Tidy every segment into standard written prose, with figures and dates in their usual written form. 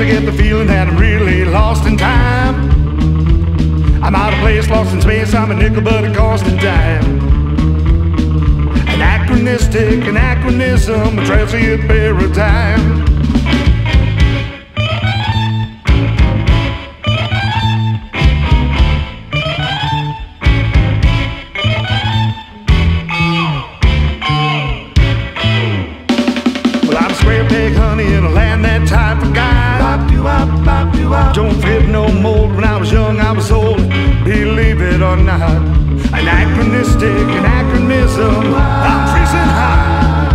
get the feeling that I'm really lost in time. I'm out of place, lost in space, I'm a nickel but it cost a dime. Anachronistic, anachronism, a transient paradigm. Well, I'm a square peg, honey, in a land that time forgot. Don't fit no mold. When I was young, I was old, believe it or not. Anachronistic, anachronism, I'm freezing hot.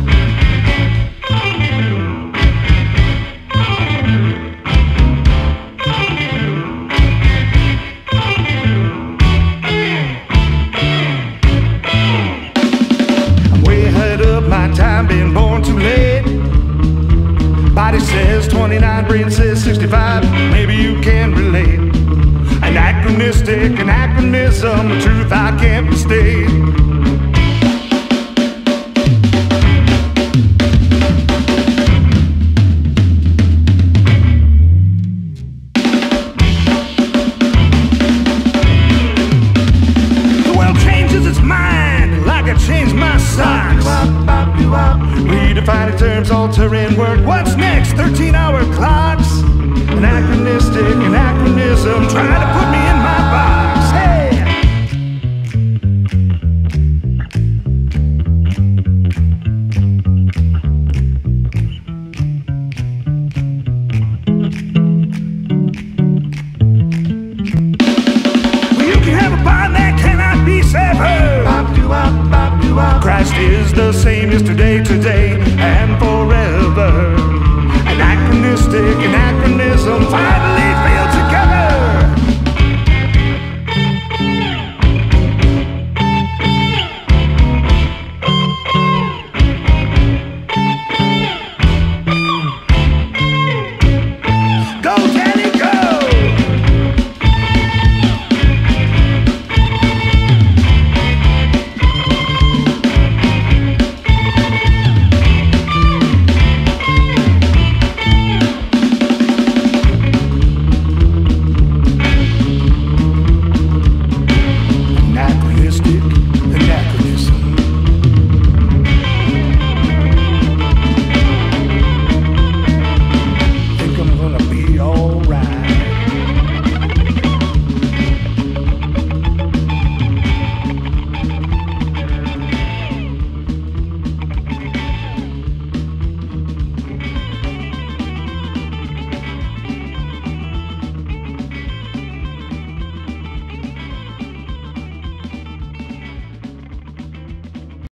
I'm way ahead of my time, being born too late. Body says 29, brain says 65, maybe you can relate. Anachronistic, anachronism, the truth I can't mistake. The world changes its mind like I changed my socks. Redefining terms, altering word. What's next? 13-hour clocks. Anachronistic, anachronism, trying to put me in my box. Hey! Well, you can have a bond that cannot be severed. Christ is the same yesterday,